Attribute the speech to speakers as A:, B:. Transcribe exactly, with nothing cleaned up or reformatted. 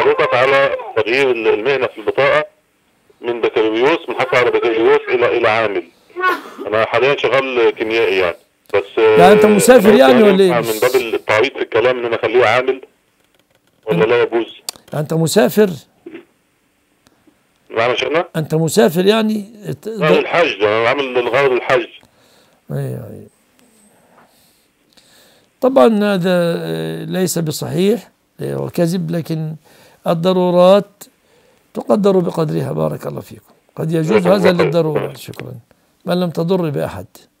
A: حضرتك على تغيير المهنه في البطاقه من بكالوريوس، من حتى على بكالوريوس الى الى عامل. انا حاليا شغال كيميائي يعني، بس
B: يعني انت مسافر يعني ولا ايه؟
A: من باب التعريض في الكلام ان انا اخليه عامل ولا لا يجوز؟
B: يعني انت مسافر؟
A: معنا شيخنا؟
B: انت مسافر يعني؟
A: لا للحج، انا عامل للغرض الحج.
B: ايوه ايوه. طبعا هذا ليس بصحيح وكذب، لكن الضرورات تقدر بقدرها. بارك الله فيكم. قد يجوز هذا للضرورة. شكرا. ما لم تضر بأحد.